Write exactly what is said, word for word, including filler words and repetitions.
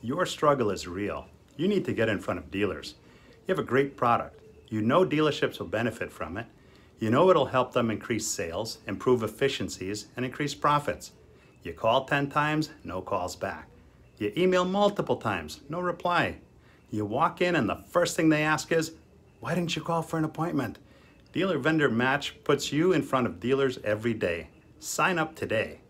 Your struggle is real. You need to get in front of dealers. You have a great product. You know dealerships will benefit from it. You know it'll help them increase sales, improve efficiencies, and increase profits. You call ten times, no calls back. You email multiple times, no reply. You walk in and the first thing they ask is, why didn't you call for an appointment? Dealer Vendor Match puts you in front of dealers every day. Sign up today.